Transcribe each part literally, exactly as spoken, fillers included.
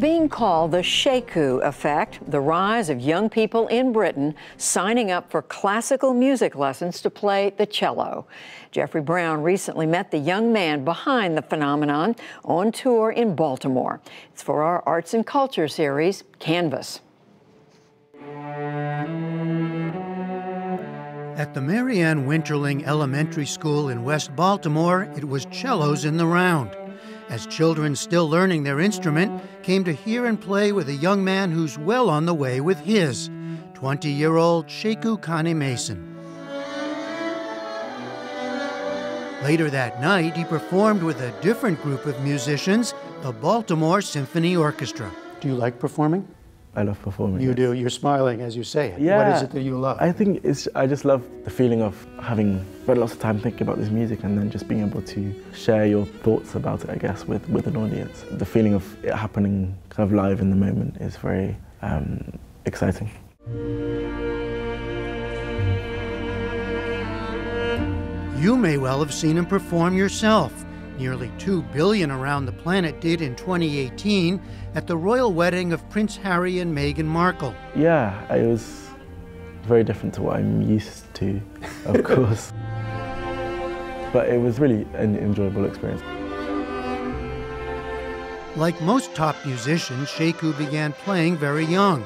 being called the Sheku effect, the rise of young people in Britain signing up for classical music lessons to play the cello. Jeffrey Brown recently met the young man behind the phenomenon on tour in Baltimore. It's for our Arts and Culture series, Canvas. At the Marianne Winterling Elementary School in West Baltimore, it was cellos in the round, as children still learning their instrument came to hear and play with a young man who's well on the way with his, twenty-year-old Sheku Kannah-Mason. Later that night, he performed with a different group of musicians, the Baltimore Symphony Orchestra. Do you like performing? I love performing. You do. You're smiling as you say it. Yeah. What is it that you love? I think it's, I just love the feeling of having spent lots of time thinking about this music and then just being able to share your thoughts about it, I guess, with, with an audience. The feeling of it happening kind of live in the moment is very um, exciting. You may well have seen him perform yourself. Nearly two billion around the planet did in twenty eighteen at the royal wedding of Prince Harry and Meghan Markle. Yeah, it was very different to what I'm used to, of course. But it was really an enjoyable experience. Like most top musicians, Sheku began playing very young.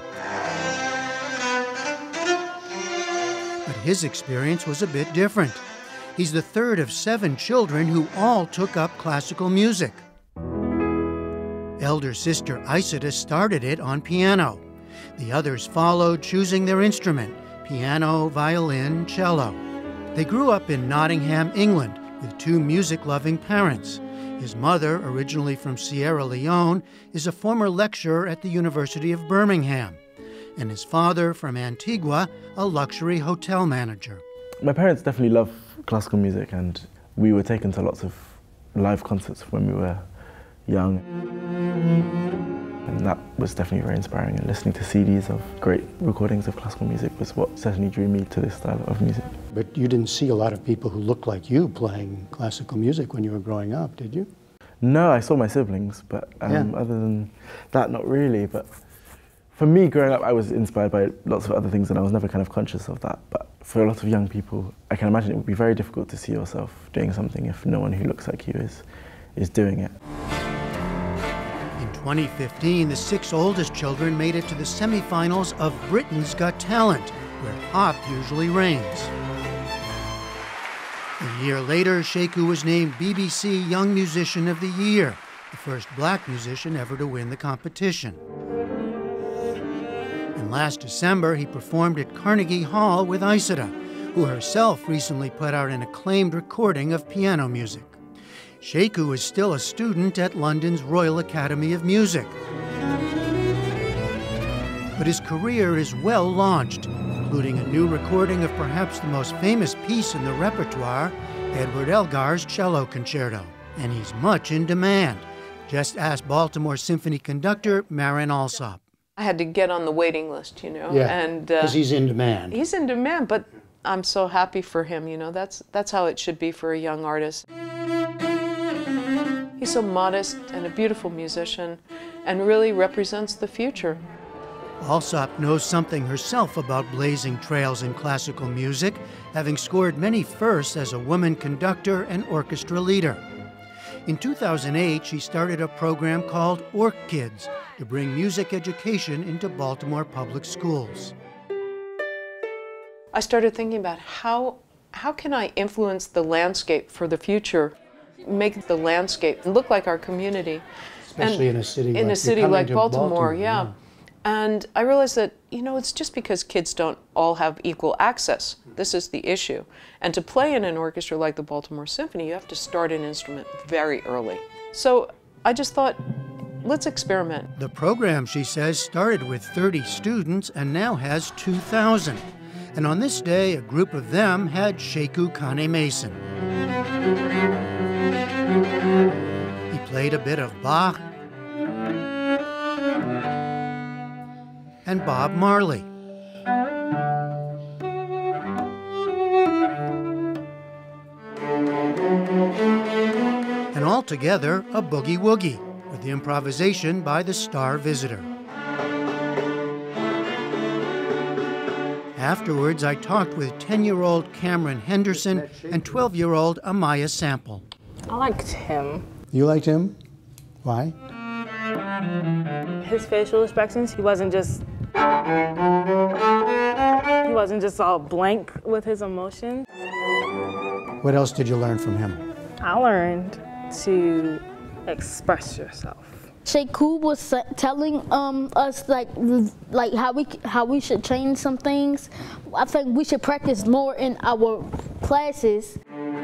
But his experience was a bit different. He's the third of seven children who all took up classical music. Elder sister Isita started it on piano. The others followed, choosing their instrument, piano, violin, cello. They grew up in Nottingham, England, with two music-loving parents. His mother, originally from Sierra Leone, is a former lecturer at the University of Birmingham, and his father, from Antigua, a luxury hotel manager. My parents definitely love classical music, and we were taken to lots of live concerts when we were young. And that was definitely very inspiring, and listening to C Ds of great recordings of classical music was what certainly drew me to this style of music. But you didn't see a lot of people who looked like you playing classical music when you were growing up, did you? No, I saw my siblings, but um, yeah. Other than that, not really. But for me, growing up, I was inspired by lots of other things, and I was never kind of conscious of that. But for a lot of young people, I can imagine it would be very difficult to see yourself doing something if no one who looks like you is, is doing it. In twenty fifteen, the six oldest children made it to the semifinals of Britain's Got Talent, where pop usually reigns. A year later, Sheku was named B B C Young Musician of the Year, the first black musician ever to win the competition. And last December, he performed at Carnegie Hall with Isita, who herself recently put out an acclaimed recording of piano music. Sheku is still a student at London's Royal Academy of Music. But his career is well launched, including a new recording of perhaps the most famous piece in the repertoire, Edward Elgar's Cello Concerto. And he's much in demand. Just ask Baltimore Symphony conductor Marin Alsop. I had to get on the waiting list, you know. Yeah, and because uh, he's in demand. He's in demand, but I'm so happy for him, you know. That's, that's how it should be for a young artist. He's so modest and a beautiful musician and really represents the future. Alsop knows something herself about blazing trails in classical music, having scored many firsts as a woman conductor and orchestra leader. In two thousand eight, she started a program called Orc Kids to bring music education into Baltimore public schools. I started thinking about how, how can I influence the landscape for the future, make the landscape look like our community. Especially and in a city in like, a city like Baltimore, Baltimore, yeah. yeah. And I realized that, you know, it's just because kids don't all have equal access. This is the issue. And to play in an orchestra like the Baltimore Symphony, you have to start an instrument very early. So I just thought, let's experiment. The program, she says, started with thirty students and now has two thousand. And on this day, a group of them had Sheku Kannah-Mason. He played a bit of Bach and Bob Marley. And all together, a boogie-woogie, with improvisation by the star visitor. Afterwards, I talked with ten-year-old Cameron Henderson and twelve-year-old Amaya Sample. I liked him. You liked him? Why? His facial expressions, he wasn't just he wasn't just all blank with his emotions. What else did you learn from him? I learned to express yourself. Sheku was telling um, us like like how we how we should change some things. I think we should practice more in our classes.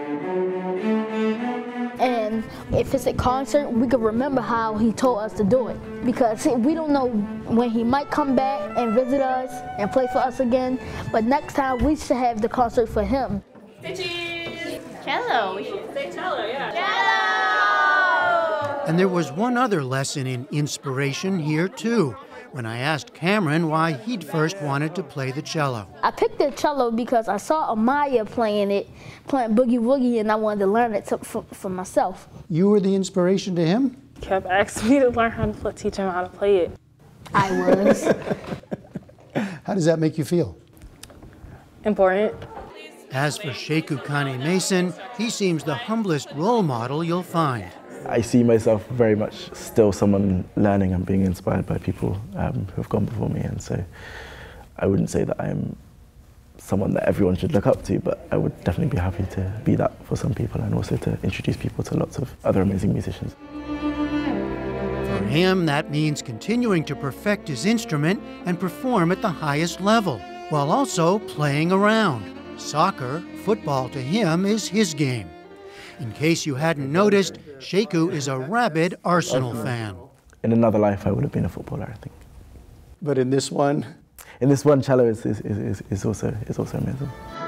And if it's a concert, we can remember how he told us to do it. Because we don't know when he might come back and visit us and play for us again. But next time we should have the concert for him. Cello. We should say cello, yeah. Cello! And there was one other lesson in inspiration here, too, when I asked Cameron why he'd first wanted to play the cello. I picked the cello because I saw Amaya playing it, playing Boogie Woogie, and I wanted to learn it to, for, for myself. You were the inspiration to him? He kept asking me to learn how to play, teach him how to play it. I was. How does that make you feel? Important. As for Sheku Kannah-Mason, he seems the humblest role model you'll find. I see myself very much still someone learning and being inspired by people um, who have gone before me, and so I wouldn't say that I'm someone that everyone should look up to, but I would definitely be happy to be that for some people and also to introduce people to lots of other amazing musicians. For him, that means continuing to perfect his instrument and perform at the highest level, while also playing around. Soccer, football to him is his game. In case you hadn't noticed, Sheku is a rabid Arsenal fan. In another life, I would have been a footballer, I think. But in this one? In this one, cello is, is, is, is, also, is also amazing.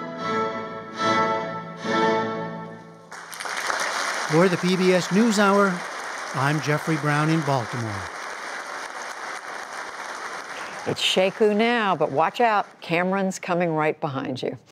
For the P B S NewsHour, I'm Jeffrey Brown in Baltimore. It's Sheku now, but watch out, Cameron's coming right behind you.